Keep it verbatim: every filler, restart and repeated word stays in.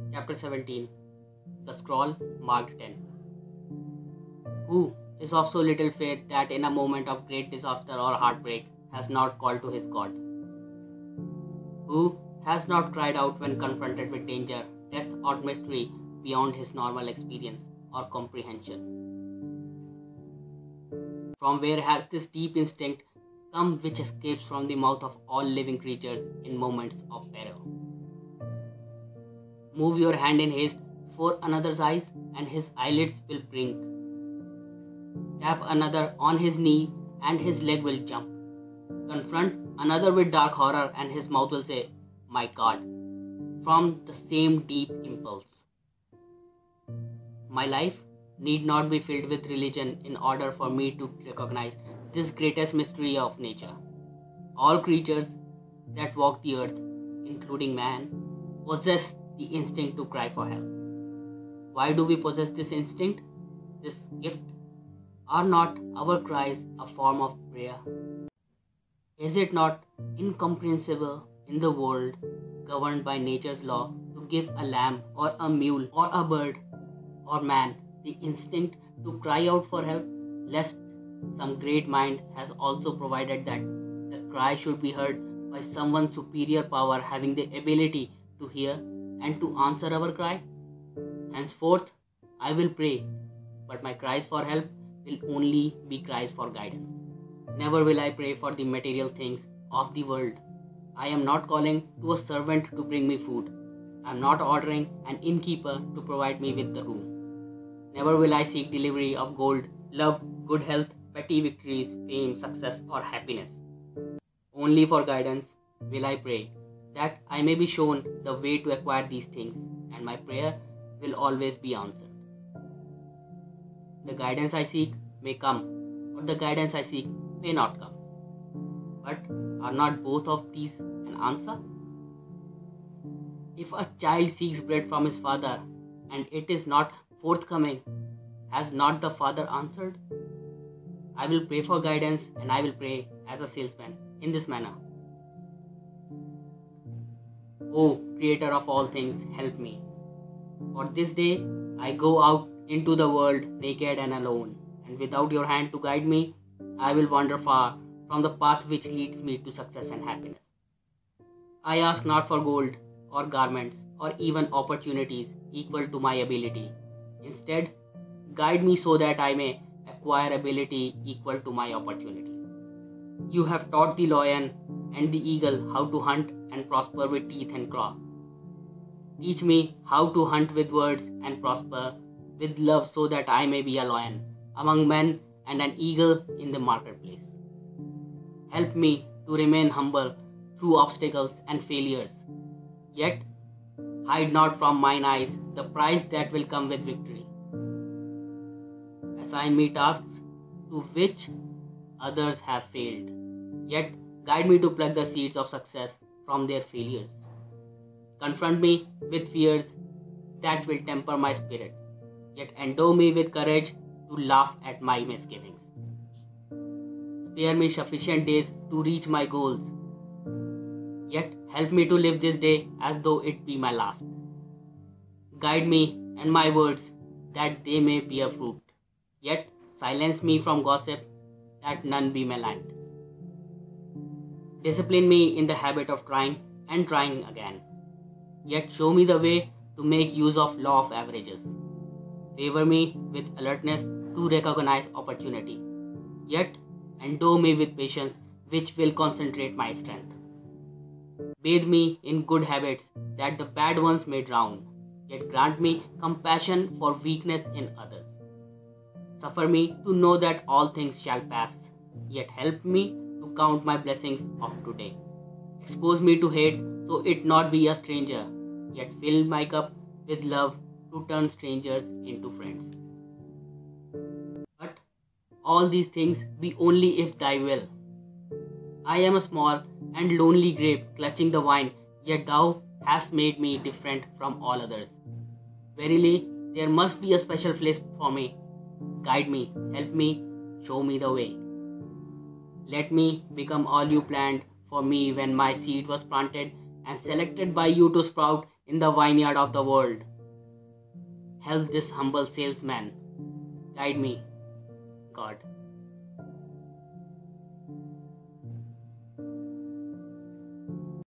Chapter seventeen. The Scroll, marked ten. Who is of so little faith that in a moment of great disaster or heartbreak has not called to his God? Who has not cried out when confronted with danger, death, or mystery beyond his normal experience or comprehension? From where has this deep instinct come which escapes from the mouth of all living creatures in moments of peril? Move your hand in haste before another's eyes, and his eyelids will blink. Tap another on his knee, and his leg will jump. Confront another with dark horror, and his mouth will say, "My God," from the same deep impulse. My life need not be filled with religion in order for me to recognize this greatest mystery of nature. All creatures that walk the earth, including man, possess the instinct to cry for help. Why do we possess this instinct, this gift? Are not our cries a form of prayer? Is it not incomprehensible in the world governed by nature's law to give a lamb or a mule or a bird or man the instinct to cry out for help, lest some great mind has also provided that the cry should be heard by someone superior power having the ability to hear and to answer our cry? Henceforth, I will pray, but my cries for help will only be cries for guidance. Never will I pray for the material things of the world. I am not calling to a servant to bring me food. I am not ordering an innkeeper to provide me with the room. Never will I seek delivery of gold, love, good health, petty victories, fame, success, or happiness. Only for guidance will I pray, that I may be shown the way to acquire these things, and my prayer will always be answered. The guidance I seek may come, or the guidance I seek may not come. But are not both of these an answer? If a child seeks bread from his father, and it is not forthcoming, has not the father answered? I will pray for guidance, and I will pray as a salesman in this manner. O Creator of all things, help me. For this day I go out into the world naked and alone, and without your hand to guide me, I will wander far from the path which leads me to success and happiness. I ask not for gold or garments or even opportunities equal to my ability. Instead, guide me so that I may acquire ability equal to my opportunity. You have taught the lion and the eagle how to hunt and prosper with teeth and claw. Teach me how to hunt with words and prosper with love so that I may be a lion among men and an eagle in the marketplace. Help me to remain humble through obstacles and failures, yet hide not from mine eyes the prize that will come with victory. Assign me tasks to which others have failed, yet guide me to pluck the seeds of success from their failures. Confront me with fears that will temper my spirit, yet endow me with courage to laugh at my misgivings. Spare me sufficient days to reach my goals, yet help me to live this day as though it be my last. Guide me and my words that they may bear fruit, yet silence me from gossip that none be maligned. Discipline me in the habit of trying and trying again, yet show me the way to make use of law of averages. Favor me with alertness to recognize opportunity, yet endow me with patience which will concentrate my strength. Bathe me in good habits that the bad ones may drown, yet grant me compassion for weakness in others. Suffer me to know that all things shall pass, yet help me to count my blessings of today. Expose me to hate so it not be a stranger, yet fill my cup with love to turn strangers into friends. But all these things be only if thy will. I am a small and lonely grape clutching the vine, yet thou hast made me different from all others. Verily, there must be a special place for me. Guide me, help me, show me the way. Let me become all you planned for me when my seed was planted and selected by you to sprout in the vineyard of the world. Help this humble salesman. Guide me, God.